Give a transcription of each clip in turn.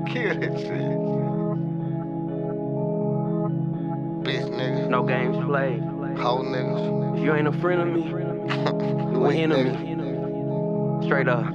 Kill that shit. Bitch niggas. No games played. Hoe niggas. If you ain't a friend of me, you an enemy. Straight up.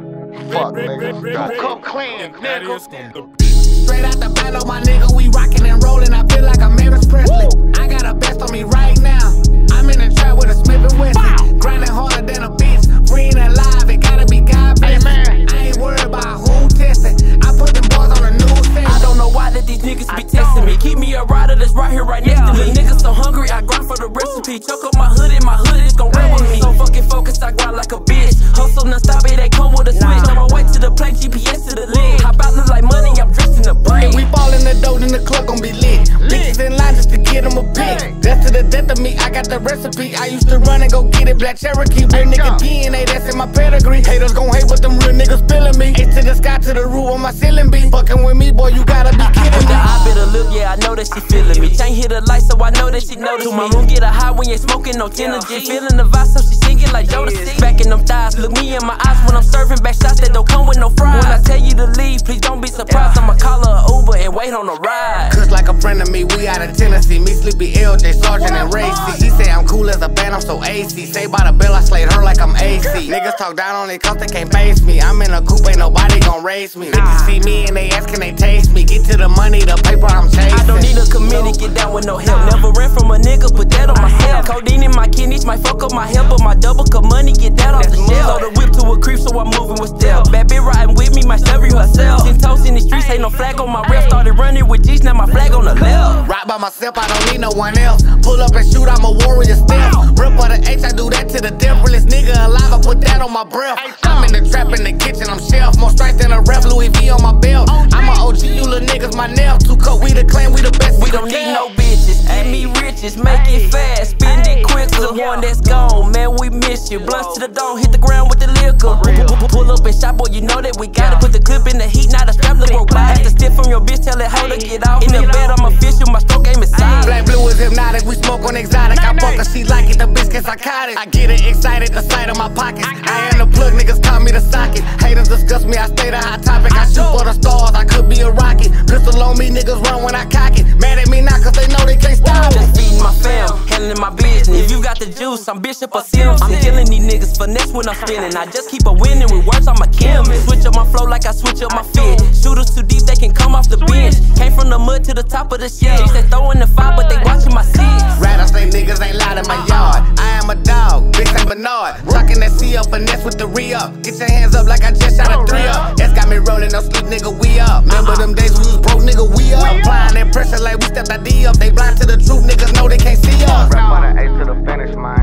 Fuck niggas. Come clean, nigga. Straight out the battle, my nigga, we rockin' and rollin'. I feel like I'm Elvis Presley. I got a best on me right now. I'm in the trap with a Smith & Wesson. Grinding harder than a bitch. Free and alive, it gotta be God bless. I ain't worried about who testing. I put them boys on the news station. I don't know why that these niggas be testing me. Keep me a rider that's right here, right next to me. Niggas so hungry, I grind for the recipe. Choke up my hood and my hood is gon' run with me. So fucking focused, I grind like a bitch. Hustle non-stop, it ain't come with a switch. On my way to the plane, GPS to the lid. Hop out, look like money, I'm dressed in the brick. We fall in the dough, then the club gon' be lit. Bitches in line just to get them a pick. That's to the death of me, I got the recipe. I used to run and go get it, Black Cherokee. Real nigga DNA, that's in my pedigree. Haters gon' hate, but them real niggas feeling me. H to the sky, to the roof on my ceiling beam. Fucking with me, boy, you gotta be kidding me. I bit a lip, yeah, I know that she feeling me. Chain hit a light, so I know that she noticed me. To my room, get a high when you ain't smoking no Tennessee. Feeling the vibe, so she singing like Jodeci. Back in them thighs, look me in my eyes when I'm serving back shots that don't come with no fries. When I tell you to leave, please don't be surprised. I'ma call her an Uber and wait on the ride. Cause like a friend of me, we out of Tennessee. Me, Sleepy, LJ, Sergeant, and Racy. He say I'm cool as a band, I'm so AC. Say by the bell, I slayed her like I'm AC. Niggas talk down on it cause they can't face me. I'm in a coupe, ain't nobody gon' race me. Niggas see me and they ask can they taste me. Get to the money, the paper I'm chasing. I don't need a committee, get down with no help. Never ran from a nigga, put that on myself. Codeine in my kidneys might fuck up my health, but my double cup money, get that off the shelf. Load the whip to a creep, so I'm moving with stealth. Bad bitch riding with me, my Chevy herself. 10 toes in the streets, ain't no flag on my ref. Started running with G's, now my flag on the left. Ride by myself, I don't need no one else. Pull up and shoot, I'm a warrior still. Rip for the H, I do that to the death. Realest nigga alive, I put that on my breath. I'm in the trap, in the kitchen, I'm chef. More stripes than a ref, Louis V on my belt. I'm a OG, you little niggas, my nail. 2 cup, we the clan, we the best. We don't need no bitches, give me riches, make it fast, spend it quick. The one that's gone, man, we miss you. Blunts to the dome, hit the ground with the liquor. Pull up and shot, boy, you know that we got it. Put the clip in the heat, now the strap look robotic. Ask the stiff from your bitch, tell that hoe to get off. In the bed, I'm official, my stroke game is solid. Black blue is hypnotic, we smoke on exotic. I fuck her, she like it, the bitch get psychotic. I get it excited, the sight of my pockets. I am the plug, niggas call me the socket. Haters discuss me, I stay the hot topic. I shoot for the stars, I could be a rocket. Pistol on me, niggas run when I cock it. Mad at me now, cause they know they can't stop it. Just feeding my fam, handling my business. If you got the juice, I'm Bishop or Simpson. I'm killing these niggas, finesse when I'm spinning. I just keep a winning with words, I'm a chemist. Switch up my flow like I switch up my fit. Shooters too deep, they can come off the bench. Came from the mud to the top of the shit. They throwing the fire, but they watching my seeds. Rattlesnake niggas ain't loud in my yard. I am a dog, big Saint Bernard. Tucking that C up, finesse with the re-up. Get your hands up like I just shot a 3-up. That's got me rolling, no sleep, nigga, we up. Remember them days we was broke, nigga, we up. Applying that pressure like we stepped ID up. They blind to the truth, niggas know they can't see us. Rap by the A to the finish, man.